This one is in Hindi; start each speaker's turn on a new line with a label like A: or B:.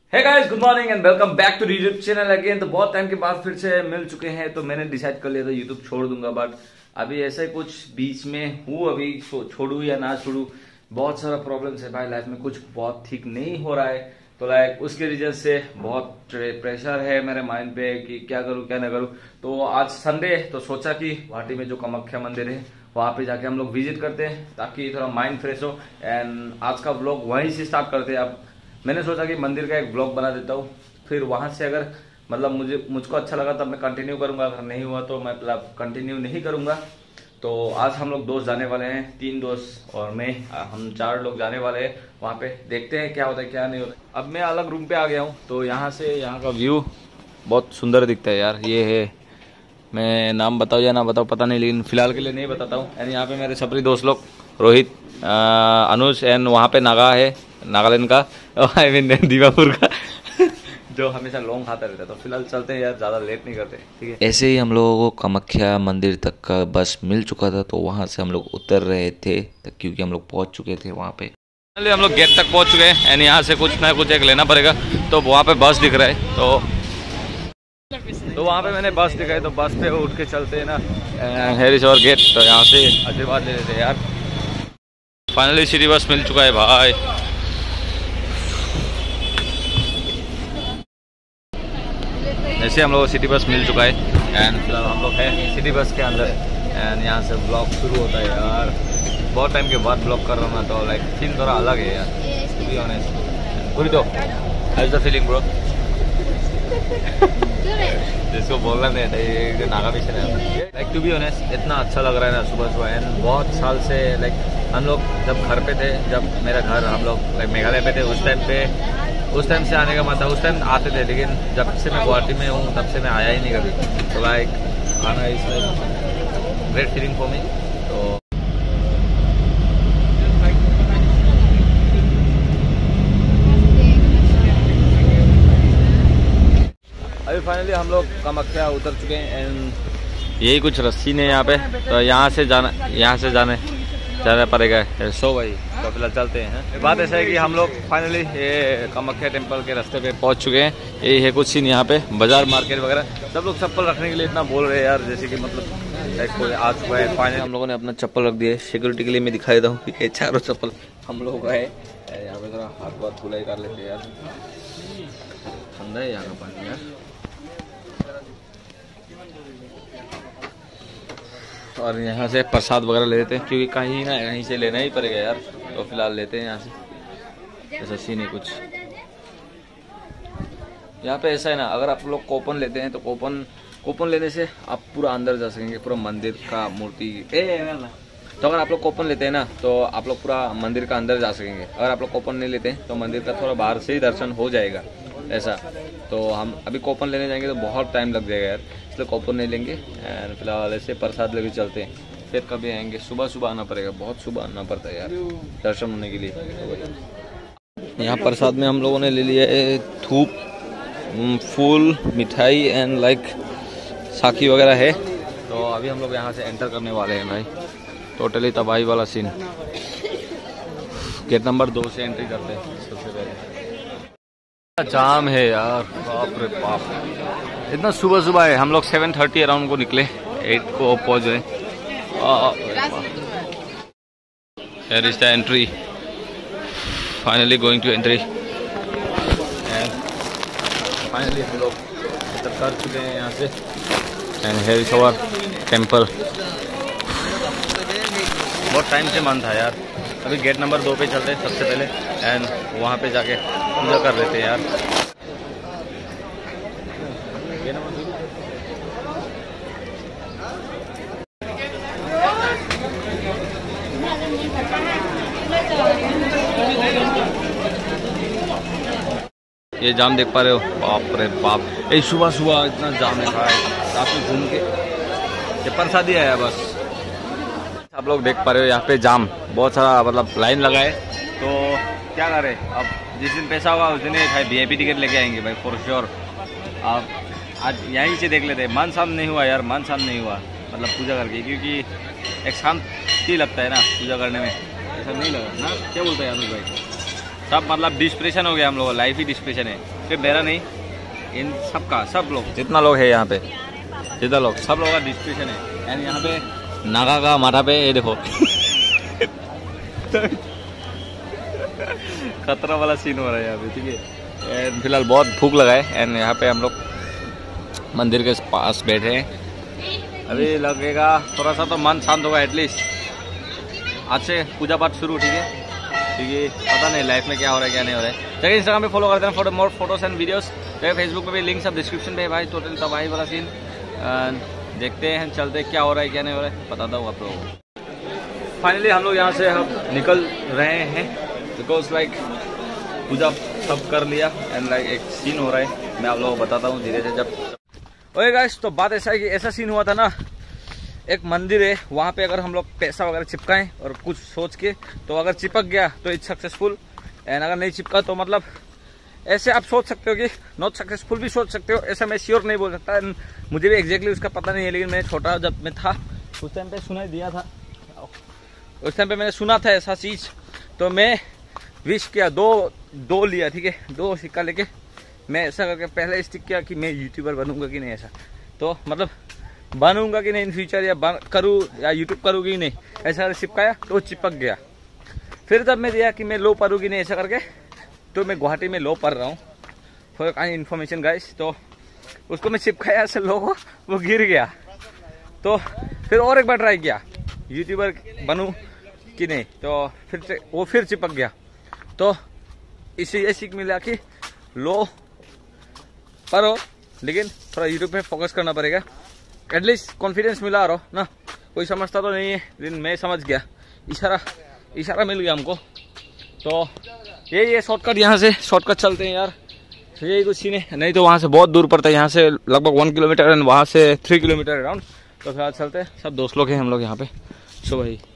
A: Hey guys, good morning and welcome back to YouTube channel again. तो बहुत टाइम के बाद फिर से मिल चुके हैं, तो मैंने डिसाइड कर लिया था यूट्यूब छोड़ दूंगा, बट अभी ऐसे कुछ बीच में हूँ, अभी छोड़ू या ना छोड़ू। बहुत सारा प्रॉब्लम्स है भाई लाइफ में, कुछ बहुत ठीक नहीं हो रहा है, तो लाइक उसके रीजन से बहुत प्रेशर है मेरे माइंड पे कि क्या करूँ क्या ना करूँ। तो आज संडे है, तो सोचा कि गुवाहाटी में जो कामाख्या मंदिर है वहां पे जाके हम लोग विजिट करते हैं ताकि थोड़ा माइंड फ्रेश हो। एंड आज का व्लॉग वहीं से स्टार्ट करते हैं। अब मैंने सोचा कि मंदिर का एक ब्लॉग बना देता हूँ, फिर वहां से अगर मतलब मुझको अच्छा लगा तब मैं कंटिन्यू करूंगा, अगर नहीं हुआ तो मैं मतलब कंटिन्यू नहीं करूंगा। तो आज हम लोग दोस्त जाने वाले हैं, 3 दोस्त और मैं, हम 4 लोग जाने वाले हैं वहां पे। देखते हैं क्या होता है क्या नहीं होता। अब मैं अलग रूम पे आ गया हूँ, तो यहाँ से यहाँ का व्यू बहुत सुंदर दिखता है यार। ये है, मैं नाम बताऊँ या ना बताऊँ पता नहीं, लेकिन फिलहाल के लिए नहीं बताता हूँ। एंड यहाँ पे मेरे सपरी दोस्त लोग रोहित, अनुज एंड वहाँ पे नागा है, नागालैंड का, आई मीन दीमापुर का जो हमेशा लौंग खाता रहता है। तो फिलहाल चलते हैं यार, ज़्यादा लेट नहीं करते, ठीक है। ऐसे ही हम लोगों को कामाख्या मंदिर तक का बस मिल चुका था, तो वहाँ से हम लोग उतर रहे थे क्योंकि हम लोग पहुँच चुके थे वहाँ पे। हम लोग गेट तक पहुँच चुके हैं एंड यहाँ से कुछ ना कुछ एक लेना पड़ेगा, तो वहाँ पे बस दिख रहा है, तो वहाँ पे मैंने बस दिखाई, तो बस पे उठ के चलते हैं ना हैरिस और गेट। तो यहाँ से आशीर्वाद ले लेते हैं यार। फाइनली सिटी बस मिल चुका है भाई। ऐसे हम लोग सिटी बस मिल चुका है एंड फिलहाल हम लोग हैं सिटी बस के अंदर। एंड यहाँ से ब्लॉग शुरू होता है यार। बहुत टाइम के बाद ब्लॉग कर रहा हूँ, तो लाइक फील थोड़ा अलग है यार, टू बी ऑनेस्ट। पूरी तो how is the feeling bro? जिसको बोलना नहीं था, ये नागा मिशन है। लाइक टू बी ऑनेस्ट इतना अच्छा लग रहा है ना सुबह सुबह। एंड बहुत साल से लाइक हम लोग जब घर पे थे, जब मेरा घर हम लोग लाइक मेघालय पे थे, उस टाइम से आने का मन था। उस टाइम आते थे, लेकिन जब से मैं गुवाहाटी में हूँ तब से मैं आया ही नहीं कभी। तो लाइक आना इसमें ग्रेट फीलिंग फॉर मी। तो अभी फाइनली हम लोग कामाख्या उतर चुके हैं एंड यही कुछ रस्सी ने यहाँ पे, तो यहाँ से जाना पड़ेगा। सो भाई तो फिलहाल चलते हैं। बात ऐसा है कि हम लोग फाइनली ये कामाख्या टेम्पल के रास्ते पे पहुँच चुके हैं। यही है कुछ सीन यहाँ पे, बाजार मार्केट वगैरह। सब लोग चप्पल रखने के लिए इतना बोल रहे हैं यार, जैसे कि मतलब कोई आ चुका है। फाइनली हम लोगों ने अपना चप्पल रख दिया है। सिक्योरिटी के लिए मैं दिखाई देता हूँ कि ये चारों चप्पल हम लोगों का है। यहाँ पे थोड़ा हाथ बात धुलाई कर लेते हैं यार, ठंडा है यहाँ का पानी यार। और यहाँ से प्रसाद वगैरह ले लेते हैं, क्योंकि कहीं ना कहीं से लेना ही पड़ेगा यार। तो फिलहाल लेते हैं यहाँ से। ऐसा सीन है कुछ यहाँ पे। ऐसा है ना, अगर आप लोग कूपन लेते हैं तो कूपन लेने से आप पूरा अंदर जा सकेंगे, पूरा मंदिर का मूर्ति। तो अगर आप लोग कूपन लेते हैं ना, तो आप लोग पूरा मंदिर का अंदर जा सकेंगे। अगर आप लोग कूपन नहीं लेते हैं तो मंदिर का थोड़ा बाहर से ही दर्शन हो जाएगा ऐसा। तो हम अभी कूपन लेने जाएंगे तो बहुत टाइम लग जाएगा यार, इसलिए कूपन नहीं लेंगे। एंड फिलहाल ऐसे प्रसाद लेके चलते हैं, फिर कभी आएंगे। सुबह सुबह आना पड़ेगा, बहुत सुबह आना पड़ता है यार दर्शन होने के लिए। तो यहाँ प्रसाद में हम लोगों ने ले लिया है धूप, फूल, मिठाई एंड लाइक साखी वगैरह है। तो अभी हम लोग यहाँ से एंटर करने वाले हैं भाई। टोटली तबाही वाला सीन। गेट नंबर 2 से एंट्री करते हैं सबसे पहले। जाम है यार, बाप रे बाप, इतना सुबह सुबह है। हम लोग 7:30 अराउंड को निकले, 8 को पहुंच गए। Here is the entry. Finally going to entry. And finally हम लोग एंटर कर चुके हैं यहाँ से। And here is our temple. बहुत टाइम से मन था यार। अभी गेट नंबर 2 पे चलते हैं सबसे पहले एंड वहाँ पे जाके पूजा कर लेते हैं यार। ये जाम देख पा रहे हो, बाप रे बाप, ये सुबह सुबह इतना जाम है भाई। रात में घूम के ये प्रसादी आया बस। आप लोग देख पा रहे हो यहाँ पे जाम बहुत सारा, मतलब लाइन लगा है। तो क्या करें, अब जिस दिन पैसा होगा उस दिन भाई VIP टिकट लेके आएंगे भाई फॉर श्योर। अब आज यहीं से देख लेते हैं। मन शांत नहीं हुआ यार, मन शांत नहीं हुआ मतलब पूजा करके, क्योंकि एक शांति लगता है ना पूजा करने में, ऐसा नहीं लगा ना? क्या बोलता है अनुज भाई? सब मतलब डिस्प्रेशन हो गया हम लोग, लाइफ ही डिस्प्रेशन है। सिर्फ मेरा नहीं, इन सबका, सब लोग जितना लोग है यहाँ पे, जितना लोग, सब लोगों का डिस्ट्रीब्यूशन है। एंड यहाँ पे नागा का माथा पे ये देखो खतरा वाला सीन हो रहा है यहाँ पे, ठीक है। एंड फिलहाल बहुत भूख लगा है एंड यहाँ पे हम लोग मंदिर के पास बैठे हैं। अभी लगेगा थोड़ा सा तो मन शांत होगा एटलीस्ट। आज से पूजा पाठ शुरू, ठीक है, क्योंकि पता नहीं लाइफ में क्या हो रहा है क्या नहीं हो रहा है। चलिए इंस्टाग्राम पे फॉलो करते हैं for more photos and videos. तो फेसबुक पे भी लिंक सब डिस्क्रिप्शन पे है भाई। टोटल तबाही वाला सीन देखते हैं, चलते क्या हो रहा है क्या नहीं हो रहा है, बताता हूँ आप लोगों को। फाइनली हम लोग यहाँ से अब निकल रहे हैं बिकॉज लाइक पूजा सब कर लिया एंड लाइक एक सीन हो रहा है, मैं आप लोगों को बताता हूँ धीरे धीरे। जब ओए गाइस, तो बात ऐसा है कि ऐसा सीन हुआ था ना, एक मंदिर है वहाँ पे अगर हम लोग पैसा वगैरह चिपकाएं और कुछ सोच के, तो अगर चिपक गया तो इट्स सक्सेसफुल एंड अगर नहीं चिपका तो मतलब ऐसे आप सोच सकते हो कि नॉट सक्सेसफुल भी सोच सकते हो। ऐसा मैं श्योर नहीं बोल सकता, मुझे भी एग्जैक्टली उसका पता नहीं है, लेकिन मैं छोटा जब मैं था उस टाइम पे सुनाई दिया था, उस टाइम पे मैंने सुना था ऐसा चीज, तो मैं विश किया, दो लिया, ठीक है, 2 सिक्का लेके मैं ऐसा करके पहले स्टिक किया कि मैं यूट्यूबर बनूंगा कि नहीं, ऐसा तो मतलब बनूंगा कि नहीं इन फ्यूचर, या करूँ या यूट्यूब करूँ कि नहीं, ऐसा चिपकाया तो चिपक गया। फिर तब मैं दिया कि मैं लो पढ़ूँ कि नहीं, ऐसा करके तो मैं गुवाहाटी में लो पढ़ रहा हूँ फॉर काइंड इन्फॉर्मेशन गाइस। तो उसको मैं चिपकाया ऐसे लो को, वो गिर गया। तो फिर और एक बार ट्राई किया यूट्यूबर बनूँ कि नहीं, तो फिर चिपक गया। तो इसी ये सीख मिला कि लो पढ़ो लेकिन थोड़ा यूट्यूब पे फोकस करना पड़ेगा, एटलीस्ट कॉन्फिडेंस मिला रहो ना। कोई समझता तो नहीं है लेकिन मैं समझ गया, इशारा मिल गया हमको। तो यही शॉर्टकट, यहाँ से शॉर्टकट चलते हैं यार, यही कुछ सीन है, नहीं तो वहाँ से बहुत दूर पड़ता है, यहाँ से लगभग 1 किलोमीटर एंड वहाँ से 3 किलोमीटर अराउंड। तो फिलहाल चलते हैं, सब दोस्त लोग हैं हम लोग यहाँ पे। सो भाई